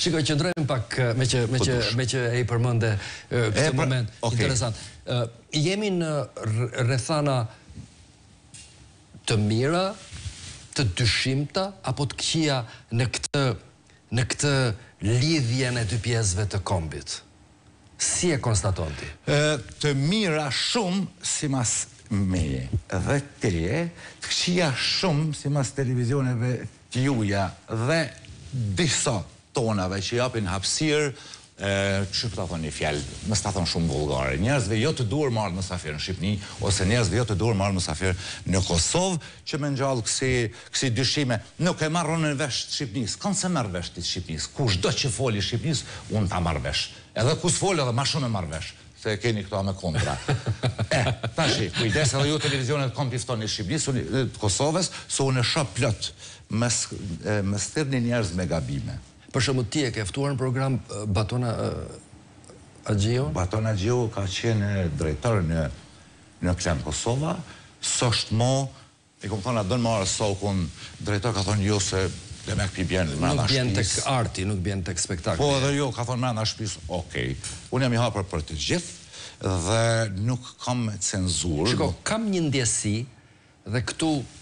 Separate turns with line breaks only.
Shiko, qëndrojmë pak me që e i përmënde këtë moment interesant. Jemi në rrethana të mira, të dyshimta, apo të këqija në këtë lidhjen e dy pjesëve të kombit? Si e konstaton ti?
Të mira shumë si mas meje dhe teje, të këqija shumë si mas televizioneve t'juja dhe disa tonave që japin hapësirë, që përta thonë një fjallë, mës ta thonë shumë vulgare, njerëzve jo të duar marrë mësafirë në Shqipni, ose njerëzve jo të duar marrë mësafirë në Kosovë, që me ngjallë kësi dyshime, nuk e marrën në vesh të Shqipnis, kanë se marrë vesh të Shqipnis, kush do që foli Shqipnis, unë ta marrë vesh, edhe kus foli edhe ma shumë e marrë vesh, se keni këto me kontra. Tashi, kujdes edhe ju televizionet kompifton në Shqipnis, të Kosovës, so unë e shop plot, më stërni njerëz me gabime.
Për shumë ti e ke ftuar në program Batona Agjio?
Batona Agjio ka qenë drejtor në Klan Kosova, sështë mo, i kom thonë, a dënë marë sokun, drejtor ka thonë jo se dhe me këpi bjenë mërëna shpis.
Nuk bjenë tek arti, nuk bjenë tek spektakli.
Po edhe jo, ka thonë mërëna shpis, okej. Unë jam i hapër për të gjithë dhe nuk kam cenzurë.
Shiko, kam një ndjesi dhe këtu